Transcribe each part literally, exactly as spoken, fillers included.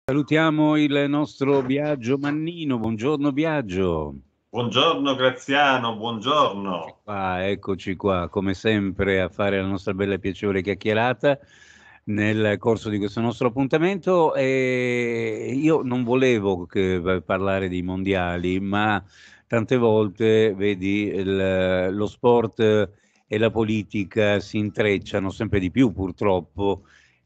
Salutiamo il nostro Biagio Mannino. Buongiorno Biagio. Buongiorno Graziano, buongiorno. Ah, eccoci qua, come sempre, a fare la nostra bella e piacevole chiacchierata nel corso di questo nostro appuntamento. E io non volevo che, parlare di mondiali, ma tante volte, vedi, il, lo sport e la politica si intrecciano sempre di più, purtroppo.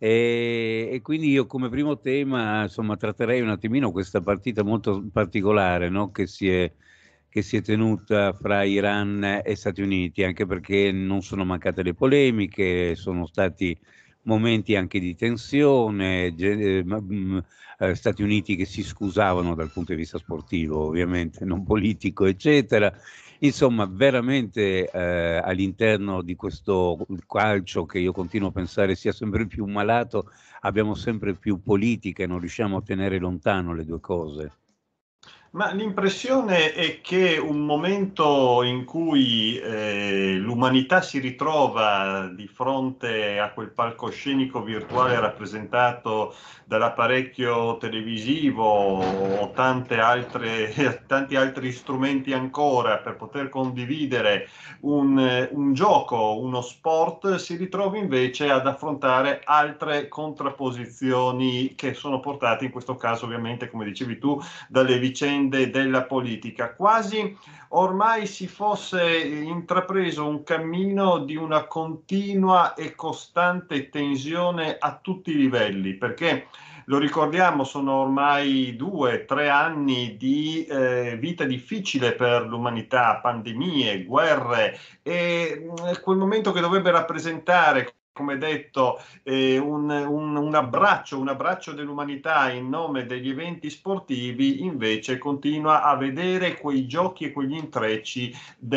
E, e quindi io come primo tema, insomma, tratterei un attimino questa partita molto particolare, no? Che si è, che si è tenuta fra Iran e Stati Uniti, anche perché non sono mancate le polemiche, sono stati momenti anche di tensione, ge- eh, ma- mh, eh, Stati Uniti che si scusavano dal punto di vista sportivo, ovviamente, non politico, eccetera. Insomma, veramente eh, all'interno di questo calcio che io continuo a pensare sia sempre più malato, abbiamo sempre più politica e non riusciamo a tenere lontano le due cose. Ma l'impressione è che un momento in cui eh, l'umanità si ritrova di fronte a quel palcoscenico virtuale rappresentato dall'apparecchio televisivo o tante altre, tanti altri strumenti ancora per poter condividere un, un gioco, uno sport, si ritrova invece ad affrontare altre contrapposizioni che sono portate in questo caso ovviamente, come dicevi tu, dalle vicende della politica. Quasi ormai si fosse intrapreso un cammino di una continua e costante tensione a tutti i livelli, perché lo ricordiamo, sono ormai due, tre anni di eh, vita difficile per l'umanità, pandemie, guerre, e mh, quel momento che dovrebbe rappresentare, come detto, eh, un, un, un abbraccio, un abbraccio dell'umanità in nome degli eventi sportivi, invece continua a vedere quei giochi e quegli intrecci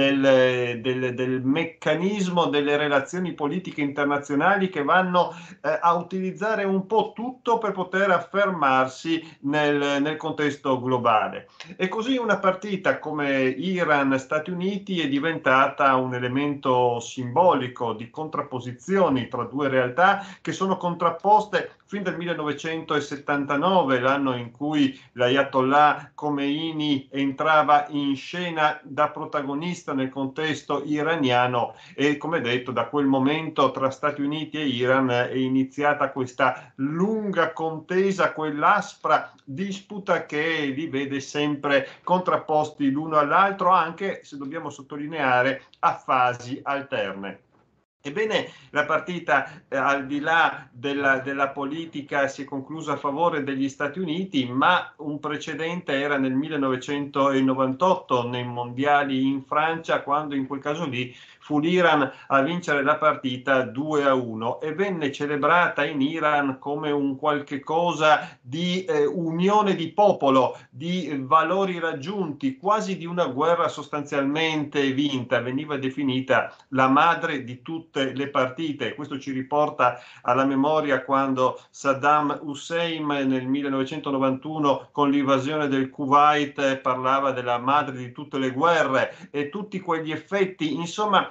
del, del, del meccanismo delle relazioni politiche internazionali che vanno eh, a utilizzare un po' tutto per poter affermarsi nel, nel contesto globale. E così una partita come Iran-Stati Uniti è diventata un elemento simbolico di contrapposizioni tra due realtà che sono contrapposte fin dal millenovecentosettantanove, l'anno in cui l'Ayatollah Khomeini entrava in scena da protagonista nel contesto iraniano, e come detto da quel momento tra Stati Uniti e Iran è iniziata questa lunga contesa, quell'aspra disputa che li vede sempre contrapposti l'uno all'altro, anche se dobbiamo sottolineare a fasi alterne. Ebbene, la partita, eh, al di là della, della politica, si è conclusa a favore degli Stati Uniti, ma un precedente era nel millenovecentonovantotto, nei mondiali in Francia, quando in quel caso lì fu l'Iran a vincere la partita due a uno e venne celebrata in Iran come un qualche cosa di eh, unione di popolo, di valori raggiunti, quasi di una guerra sostanzialmente vinta. Veniva definita la madre di tutte le partite. Questo ci riporta alla memoria quando Saddam Hussein nel millenovecentonovantuno, con l'invasione del Kuwait, parlava della madre di tutte le guerre, e tutti quegli effetti, insomma,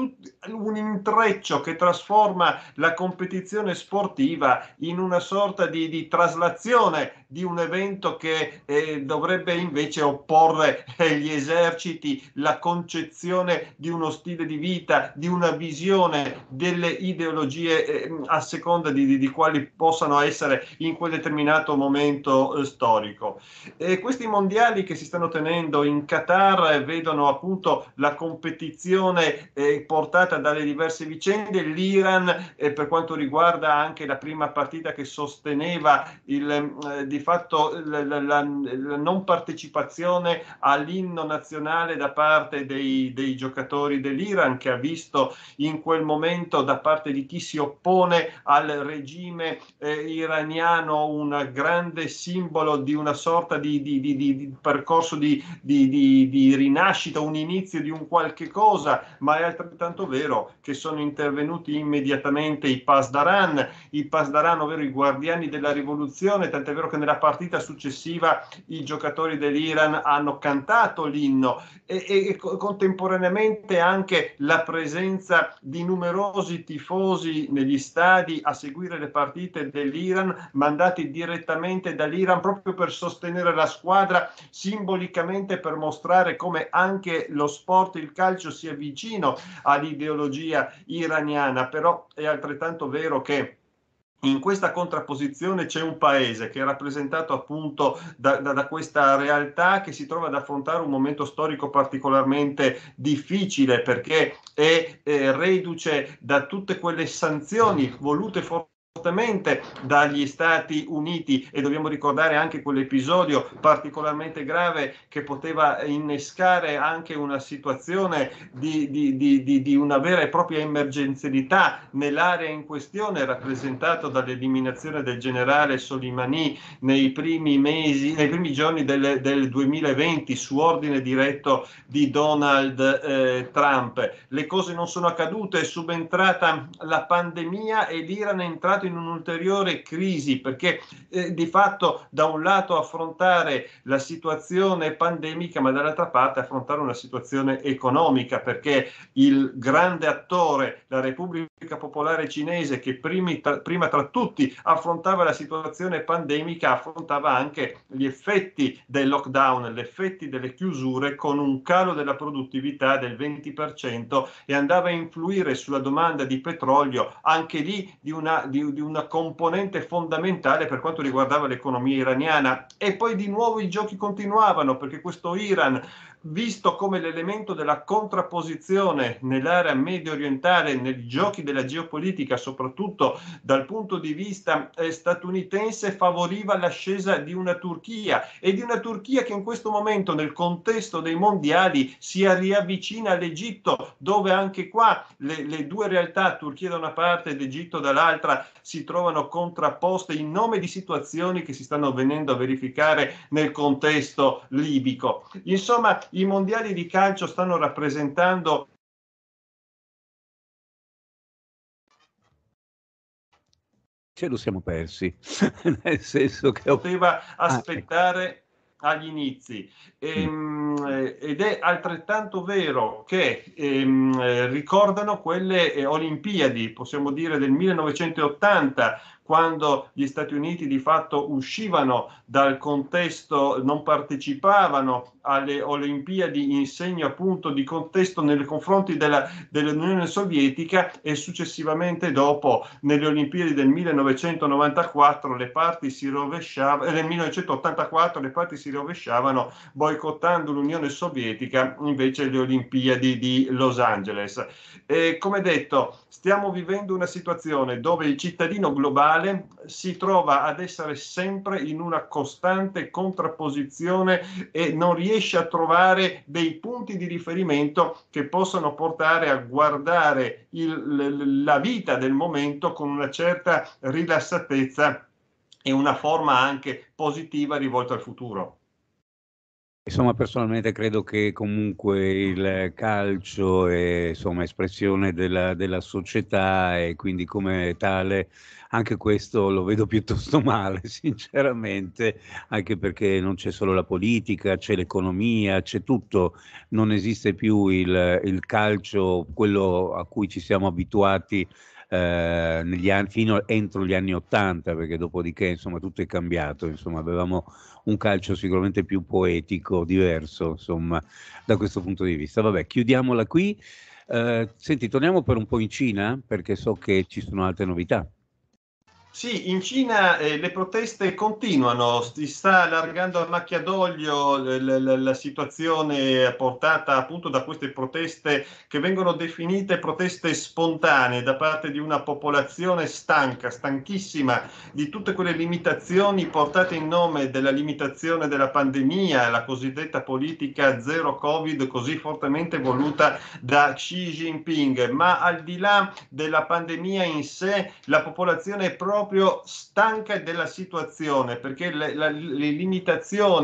un intreccio che trasforma la competizione sportiva in una sorta di, di traslazione di un evento che eh, dovrebbe invece opporre eh, gli eserciti, la concezione di uno stile di vita, di una visione delle ideologie eh, a seconda di, di, di quali possano essere in quel determinato momento eh, storico. E questi mondiali che si stanno tenendo in Qatar eh, vedono appunto la competizione eh, portata dalle diverse vicende. L'Iran, eh, per quanto riguarda anche la prima partita che sosteneva il, eh, di fatto la, la, la, la non partecipazione all'inno nazionale da parte dei, dei giocatori dell'Iran, che ha visto in quel momento da parte di chi si oppone al regime eh, iraniano un grande simbolo di una sorta di, di, di, di percorso di, di, di, di rinascita, un inizio di un qualche cosa, ma è altrettanto altrettanto vero che sono intervenuti immediatamente i Pasdaran, i Pasdaran, ovvero i guardiani della rivoluzione, tant'è vero che nella partita successiva i giocatori dell'Iran hanno cantato l'inno e, e, e contemporaneamente anche la presenza di numerosi tifosi negli stadi a seguire le partite dell'Iran, mandati direttamente dall'Iran proprio per sostenere la squadra, simbolicamente per mostrare come anche lo sport, il calcio, sia vicino all'ideologia iraniana. Però è altrettanto vero che in questa contrapposizione c'è un paese che è rappresentato appunto da, da, da questa realtà, che si trova ad affrontare un momento storico particolarmente difficile, perché è, è reduce da tutte quelle sanzioni volute fortemente dagli Stati Uniti, e dobbiamo ricordare anche quell'episodio particolarmente grave che poteva innescare anche una situazione di, di, di, di, di una vera e propria emergenzialità nell'area in questione, rappresentato dall'eliminazione del generale Soleimani nei primi mesi, nei primi giorni del, del duemilaventi, su ordine diretto di Donald eh, Trump. Le cose non sono accadute, è subentrata la pandemia e l'Iran è entrato in un'ulteriore crisi, perché eh, di fatto da un lato affrontare la situazione pandemica, ma dall'altra parte affrontare una situazione economica, perché il grande attore, la Repubblica Popolare Cinese, che primi tra, prima tra tutti affrontava la situazione pandemica, affrontava anche gli effetti del lockdown, gli effetti delle chiusure, con un calo della produttività del venti per cento, e andava a influire sulla domanda di petrolio, anche lì di una, di, di una componente fondamentale per quanto riguardava l'economia iraniana. E poi di nuovo i giochi continuavano, perché questo Iran, visto come l'elemento della contrapposizione nell'area medio orientale, nei giochi della geopolitica, soprattutto dal punto di vista eh, statunitense, favoriva l'ascesa di una Turchia, e di una Turchia che in questo momento, nel contesto dei mondiali, si riavvicina all'Egitto, dove anche qua le, le due realtà, Turchia da una parte ed Egitto dall'altra, si trovano contrapposte in nome di situazioni che si stanno venendo a verificare nel contesto libico. Insomma, i mondiali di calcio stanno rappresentando ce lo siamo persi, nel senso che ho... poteva aspettare ah, ecco. agli inizi. Ehm, ed è altrettanto vero che ehm, ricordano quelle eh, Olimpiadi, possiamo dire del millenovecentottanta, quando gli Stati Uniti di fatto uscivano dal contesto, non partecipavano alle Olimpiadi in segno appunto di contesto nei confronti della, dell'Unione Sovietica, e successivamente dopo nelle Olimpiadi del millenovecentonovantaquattro le parti si rovesciavano, nel millenovecentottantaquattro le parti si rovesciavano, boicottando l'Unione Sovietica invece le Olimpiadi di Los Angeles. E come detto, stiamo vivendo una situazione dove il cittadino globale si trova ad essere sempre in una costante contrapposizione e non riesce a trovare dei punti di riferimento che possano portare a guardare il, la vita del momento con una certa rilassatezza e una forma anche positiva rivolta al futuro. Insomma, personalmente credo che comunque il calcio è, insomma, espressione della, della società, e quindi come tale anche questo lo vedo piuttosto male, sinceramente, anche perché non c'è solo la politica, c'è l'economia, c'è tutto, non esiste più il, il calcio, quello a cui ci siamo abituati eh, negli anni, fino entro gli anni Ottanta, perché dopodiché insomma tutto è cambiato, insomma avevamo un calcio sicuramente più poetico, diverso, insomma, da questo punto di vista. Vabbè, chiudiamola qui. Eh, senti, torniamo per un po' in Cina, perché so che ci sono altre novità. Sì, in Cina eh, le proteste continuano, si sta allargando a macchia d'olio l- l- la situazione portata appunto da queste proteste che vengono definite proteste spontanee da parte di una popolazione stanca, stanchissima di tutte quelle limitazioni portate in nome della limitazione della pandemia, la cosiddetta politica zero Covid così fortemente voluta da Xi Jinping. Ma al di là della pandemia in sé, la popolazione è proprio stanca della situazione, perché le, la, le limitazioni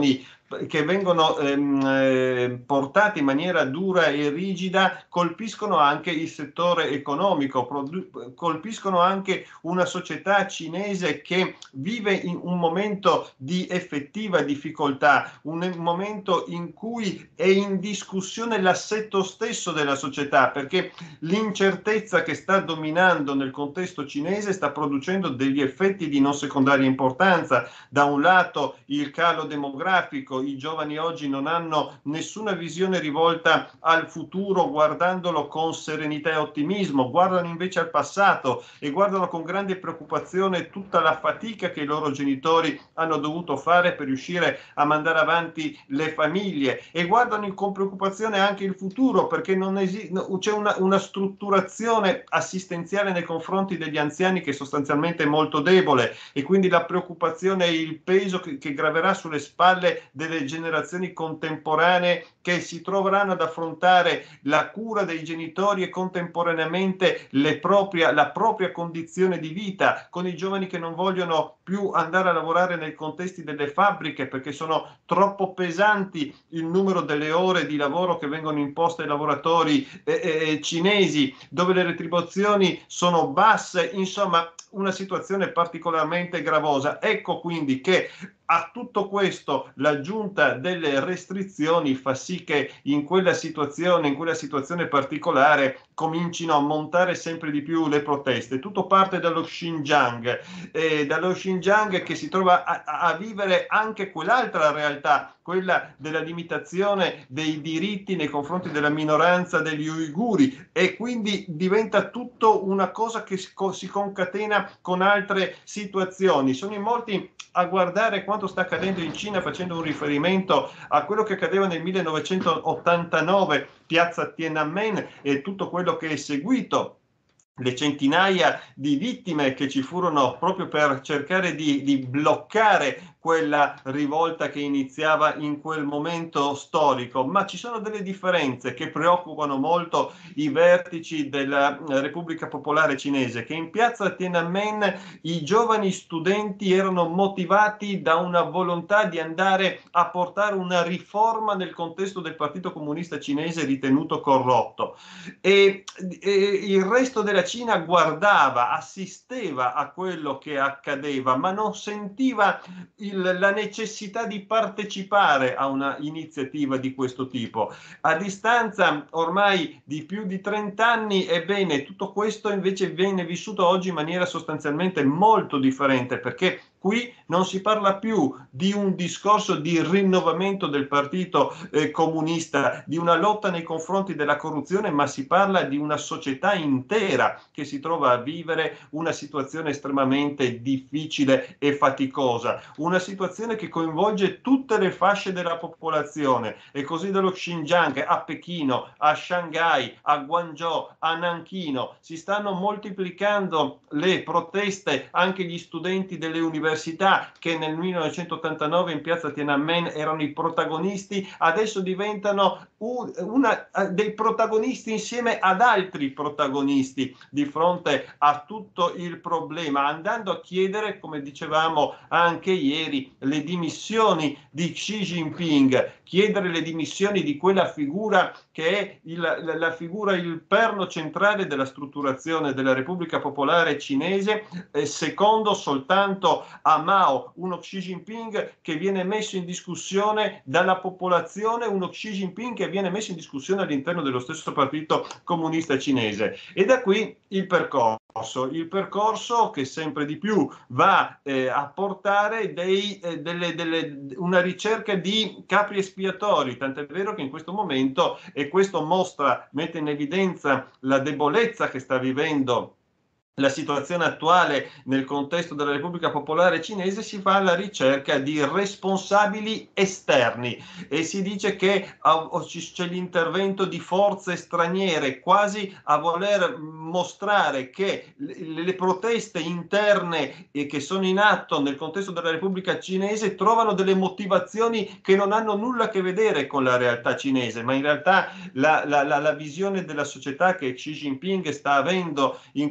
che vengono ehm, eh, portate in maniera dura e rigida colpiscono anche il settore economico, colpiscono anche una società cinese che vive in un momento di effettiva difficoltà, un momento in cui è in discussione l'assetto stesso della società, perché l'incertezza che sta dominando nel contesto cinese sta producendo degli effetti di non secondaria importanza. Da un lato il calo demografico, i giovani oggi non hanno nessuna visione rivolta al futuro guardandolo con serenità e ottimismo, guardano invece al passato e guardano con grande preoccupazione tutta la fatica che i loro genitori hanno dovuto fare per riuscire a mandare avanti le famiglie, e guardano con preoccupazione anche il futuro, perché non esiste, c'è una, una strutturazione assistenziale nei confronti degli anziani che è sostanzialmente molto debole, e quindi la preoccupazione e il peso che, che graverà sulle spalle delle generazioni contemporanee, che si troveranno ad affrontare la cura dei genitori e contemporaneamente le propria, la propria condizione di vita, con i giovani che non vogliono più andare a lavorare nei contesti delle fabbriche perché sono troppo pesanti il numero delle ore di lavoro che vengono imposte ai lavoratori eh, eh, cinesi, dove le retribuzioni sono basse, insomma una situazione particolarmente gravosa. Ecco quindi che a tutto questo l'aggiunta delle restrizioni fa sì che in quella situazione, in quella situazione particolare, comincino a montare sempre di più le proteste. Tutto parte dallo Xinjiang, eh, dallo Xinjiang che si trova a, a vivere anche quell'altra realtà, quella della limitazione dei diritti nei confronti della minoranza degli uiguri, e quindi diventa tutto una cosa che si concatena con altre situazioni. Sono in molti a guardare quanto sta accadendo in Cina facendo un riferimento a quello che accadeva nel millenovecentottantanove, piazza Tiananmen, e tutto quello che è seguito, le centinaia di vittime che ci furono proprio per cercare di, di bloccare quella rivolta che iniziava in quel momento storico. Ma ci sono delle differenze che preoccupano molto i vertici della Repubblica Popolare Cinese, che in piazza Tiananmen i giovani studenti erano motivati da una volontà di andare a portare una riforma nel contesto del Partito Comunista Cinese ritenuto corrotto, e, e il resto della Cina guardava, assisteva a quello che accadeva, ma non sentiva il, la necessità di partecipare a una iniziativa di questo tipo. A distanza ormai di più di trenta anni, ebbene, tutto questo invece viene vissuto oggi in maniera sostanzialmente molto differente, perché qui non si parla più di un discorso di rinnovamento del partito eh, comunista, di una lotta nei confronti della corruzione, ma si parla di una società intera che si trova a vivere una situazione estremamente difficile e faticosa, una situazione che coinvolge tutte le fasce della popolazione, e così dallo Xinjiang a Pechino, a Shanghai, a Guangzhou, a Nanchino si stanno moltiplicando le proteste. Anche gli studenti delle università che nel millenovecentottantanove in piazza Tiananmen erano i protagonisti, adesso diventano un, una, dei protagonisti insieme ad altri protagonisti di fronte a tutto il problema, andando a chiedere, come dicevamo anche ieri, le dimissioni di Xi Jinping, chiedere le dimissioni di quella figura che è il, la, la figura, il perno centrale della strutturazione della Repubblica Popolare Cinese, eh, secondo soltanto a Mao, uno Xi Jinping che viene messo in discussione dalla popolazione, uno Xi Jinping che viene messo in discussione all'interno dello stesso Partito Comunista Cinese. E da qui il percorso. Il percorso che sempre di più va eh, a portare dei, eh, delle, delle, una ricerca di capri espiatori, tant'è vero che in questo momento, e questo mostra, mette in evidenza la debolezza che sta vivendo la situazione attuale nel contesto della Repubblica Popolare Cinese, si fa alla ricerca di responsabili esterni, e si dice che c'è l'intervento di forze straniere, quasi a voler mostrare che le proteste interne che sono in atto nel contesto della Repubblica Cinese trovano delle motivazioni che non hanno nulla a che vedere con la realtà cinese, ma in realtà la, la, la, la visione della società che Xi Jinping sta avendo in questo momento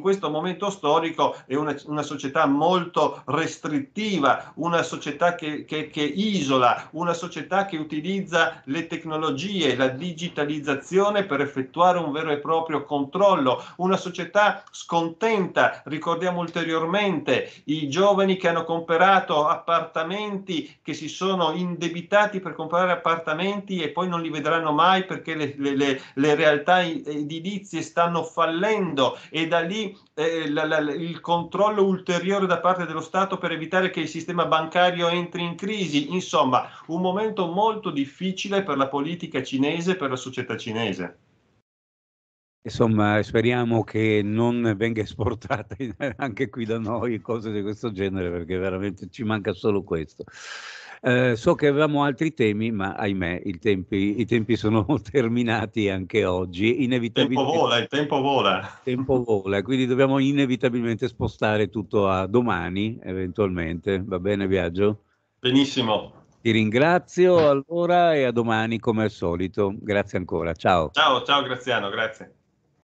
momento storico è una, una società molto restrittiva, una società che, che, che isola, una società che utilizza le tecnologie, la digitalizzazione per effettuare un vero e proprio controllo, una società scontenta. Ricordiamo ulteriormente i giovani che hanno comprato appartamenti, che si sono indebitati per comprare appartamenti e poi non li vedranno mai perché le, le, le, le realtà edilizie stanno fallendo, e da lì eh, la, la, il controllo ulteriore da parte dello Stato per evitare che il sistema bancario entri in crisi. Insomma, un momento molto difficile per la politica cinese, per la società cinese. Insomma, speriamo che non venga esportata anche qui da noi cose di questo genere, perché veramente ci manca solo questo. Eh, so che avevamo altri temi, ma ahimè, i tempi, i tempi sono terminati anche oggi. Il tempo vola, il tempo vola. Il tempo vola, quindi dobbiamo inevitabilmente spostare tutto a domani, eventualmente. Va bene, Biagio? Benissimo. Ti ringrazio allora e a domani come al solito. Grazie ancora. Ciao. Ciao, ciao Graziano, grazie.